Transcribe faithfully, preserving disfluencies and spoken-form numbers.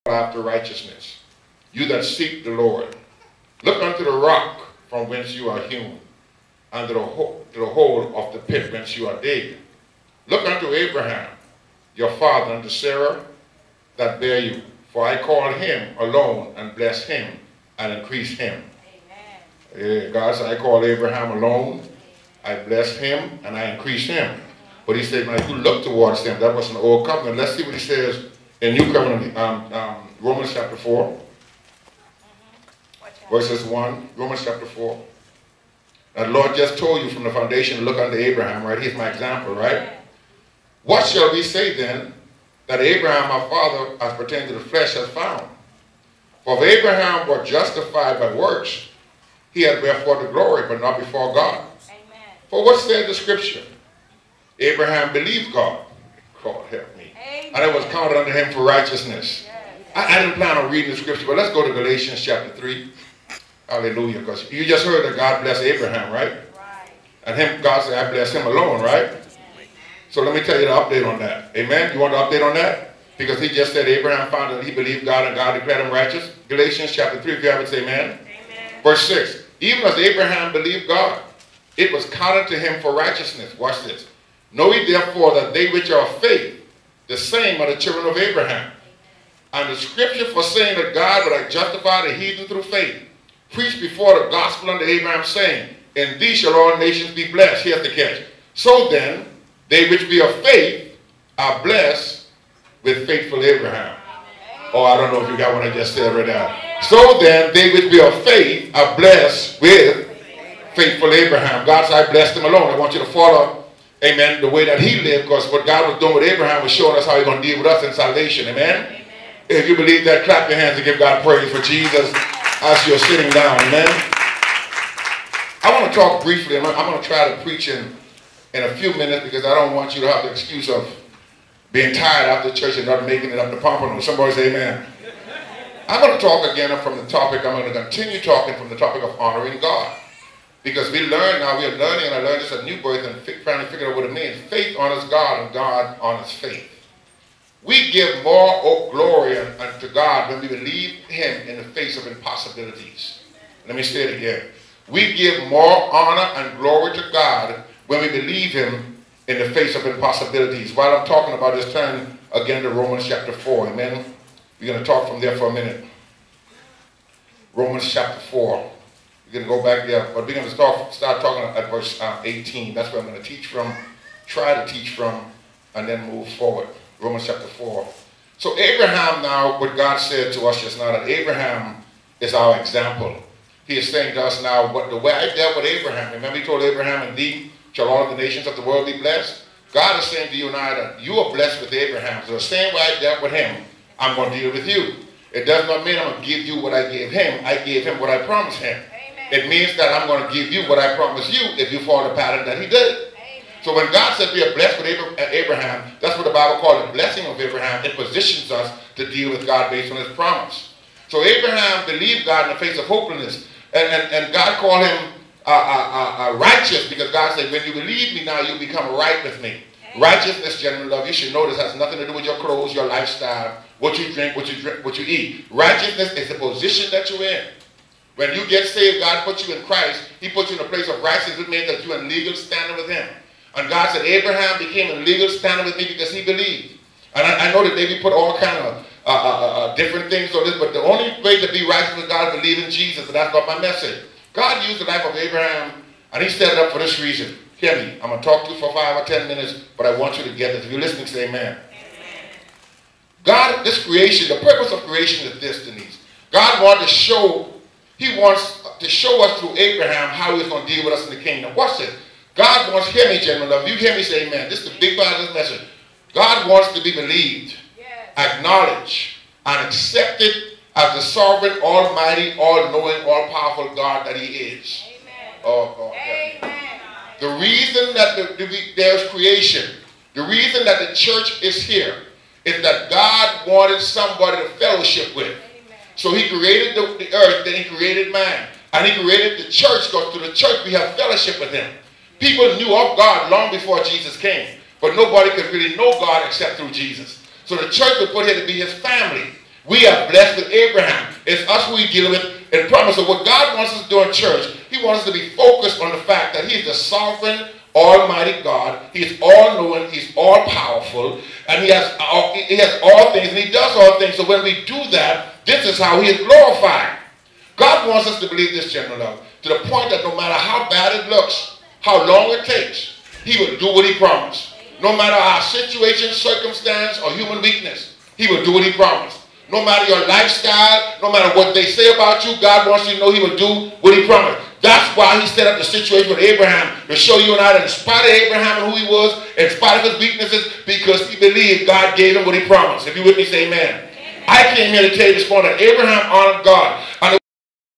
after righteousness, you that seek the Lord. Look unto the rock from whence you are hewn, and to the, hole, to the hole of the pit whence you are digged. Look unto Abraham, your father, and to Sarah that bare you. For I called him alone, and blessed him, and increased him. Amen. Uh, God said, I called Abraham alone, I blessed him, and I increased him. But he said, now you look towards them. That was an old covenant. Let's see what he says in New Covenant, um, um, Romans chapter four. Mm-hmm. Verses one, Romans chapter four. Now the Lord just told you from the foundation to look unto Abraham, right? He's my example, right? Yeah. What shall we say then that Abraham, our father, as pertaining to the flesh, has found? For if Abraham were justified by works, he had therefore the glory, but not before God. Amen. For what said the scripture? Abraham believed God. God help me. Amen. And it was counted unto him for righteousness. Yes. I, I didn't plan on reading the scripture, but let's go to Galatians chapter three. Hallelujah. Because you just heard that God blessed Abraham, right? Right. And him, God said, I bless him alone, right? Yes. So let me tell you the update on that. Amen? You want the update on that? Because he just said Abraham found that he believed God and God declared him righteous. Galatians chapter three, if you have it, say amen. Amen. Verse six. Even as Abraham believed God, it was counted to him for righteousness. Watch this. Know ye therefore that they which are of faith, the same are the children of Abraham. And the scripture for saying that God would have justified the heathen through faith, preached before the gospel unto Abraham, saying, in thee shall all nations be blessed. Here's the catch. So then, they which be of faith are blessed with faithful Abraham. Oh, I don't know if you got what I just said right now. So then, they which be of faith are blessed with faithful Abraham. God said, I blessed him alone. I want you to follow, amen, the way that he lived, because what God was doing with Abraham was showing us how he's going to deal with us in salvation. Amen? Amen? If you believe that, clap your hands and give God praise for Jesus as you're sitting down. Amen? I want to talk briefly. I'm going to try to preach in, in a few minutes because I don't want you to have the excuse of being tired after church and not making it up to Pompano. Somebody say amen. I'm going to talk again from the topic. I'm going to continue talking from the topic of honoring God. Because we learn now, we are learning, and I learned this at New Birth and trying to figure out what it means. Faith honors God, and God honors faith. We give more glory unto God when we believe him in the face of impossibilities. Let me say it again. We give more honor and glory to God when we believe him in the face of impossibilities. While I'm talking about this, turn again to Romans chapter four. Amen. We're going to talk from there for a minute. Romans chapter four. We're going to go back there, but we're going to start, start talking at verse uh, eighteen. That's where I'm going to teach from, try to teach from, and then move forward. Romans chapter four. So Abraham now, what God said to us just now, that Abraham is our example. He is saying to us now, what the way I dealt with Abraham. Remember he told Abraham, in thee shall all of the nations of the world be blessed? God is saying to you and I that you are blessed with Abraham. So the same way I dealt with him, I'm going to deal with you. It does not mean I'm going to give you what I gave him. I gave him what I promised him. Amen. It means that I'm going to give you what I promised you if you follow the pattern that he did. So when God said we are blessed with Abraham, that's what the Bible calls the blessing of Abraham. It positions us to deal with God based on his promise. So Abraham believed God in the face of hopelessness. And, and, and God called him uh, uh, uh, righteous because God said, when you believe me now, you become right with me. Amen. Righteousness, gentlemen, love, you should know this has nothing to do with your clothes, your lifestyle, what you drink, what you drink, what you eat. Righteousness is the position that you're in. When you get saved, God puts you in Christ. He puts you in a place of righteousness. It means that you're in legal standing with him. And God said, Abraham became in legal standing with me because he believed. And I, I know that they put all kind of uh, uh, uh, different things on this, but the only way to be righteous with God is believe in Jesus, and that's not my message. God used the life of Abraham, and he set it up for this reason. Hear me. I'm going to talk to you for five or ten minutes, but I want you to get this. If you're listening, say amen. Amen. God, this creation, the purpose of creation is this, Denise. God wanted to show, he wants to show us through Abraham how he's going to deal with us in the kingdom. Watch this. God wants, hear me, gentlemen, love. You hear me say amen. This is the big part of this message. God wants to be believed, yes, acknowledged, and accepted as the sovereign, almighty, all-knowing, all-powerful God that he is. Amen. Oh, God. Amen. The reason that the, the, there's creation, the reason that the church is here, is that God wanted somebody to fellowship with. Amen. So he created the, the earth, then he created man. And he created the church, because through the church we have fellowship with him. People knew of God long before Jesus came. But nobody could really know God except through Jesus. So the church was put here to be his family. We have blessed with Abraham. It's us who he's dealing with in promise. So what God wants us to do in church, he wants us to be focused on the fact that he's the sovereign, almighty God. He's all-knowing. He's all-powerful. And he has, all, he has all things, and he does all things. So when we do that, this is how he is glorified. God wants us to believe this, general love, to the point that no matter how bad it looks, how long it takes, he will do what he promised. No matter our situation, circumstance, or human weakness, he will do what he promised. No matter your lifestyle, no matter what they say about you, God wants you to know he will do what he promised. That's why he set up the situation with Abraham, to show you and I that in spite of Abraham and who he was, in spite of his weaknesses, because he believed God gave him what he promised. If you with me, say amen. Amen. I came here to tell you this morning that Abraham honored God. And